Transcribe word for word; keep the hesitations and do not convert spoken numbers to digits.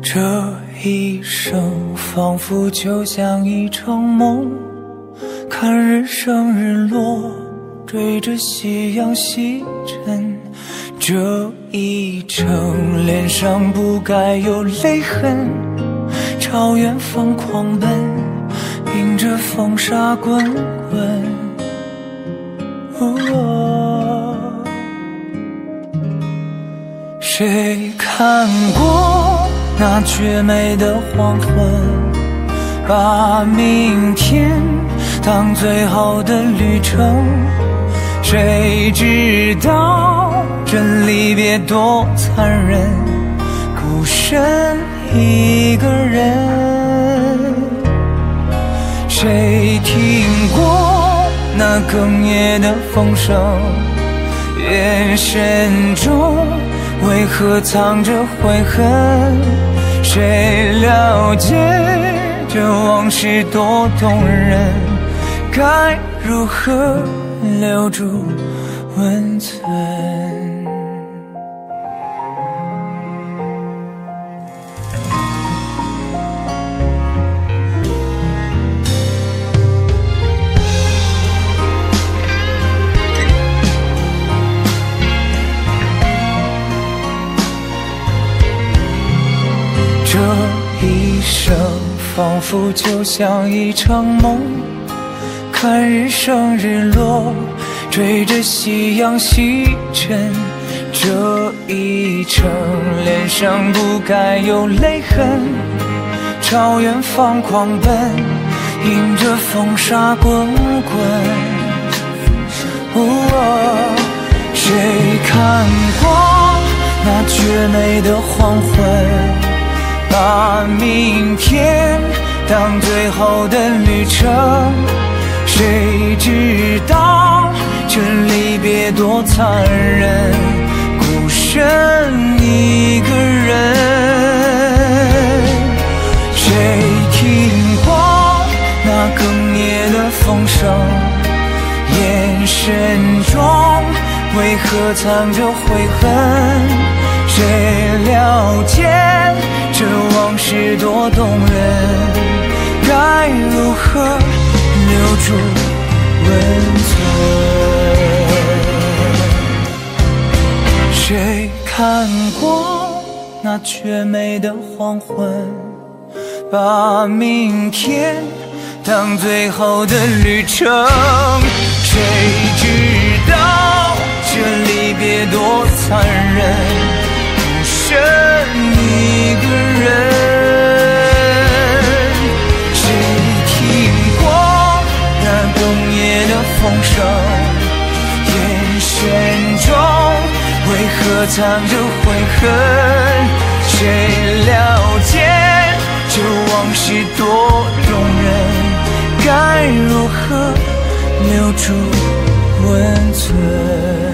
这一生仿佛就像一场梦，看日升日落，追着夕阳西沉。这一程脸上不该有泪痕，朝远方狂奔，迎着风沙滚滚。哦，谁看过那绝美的黄昏，把明天当最后的旅程。谁知道这离别多残忍，孤身一个人。谁听过那哽咽的风声，眼神中为何藏着悔恨？谁了解这往事多动人，该如何留住温存？这一生仿佛就像一场梦，看日升日落，追着夕阳西沉。这一程脸上不该有泪痕，朝远方狂奔，迎着风沙滚滚。哦，谁看过那绝美的黄昏，把明天当最后的旅程。谁知道这离别多残忍，孤身一个人。谁听过那哽咽的风声，眼神中为何藏着悔恨？谁了解这往事多动人，该如何留住温存？谁看过那绝美的黄昏，把明天当最后的旅程。谁知道这离别多残忍，孤身一个人。风声，眼神中为何藏着悔恨？谁了解这往事多动人，该如何留住温存？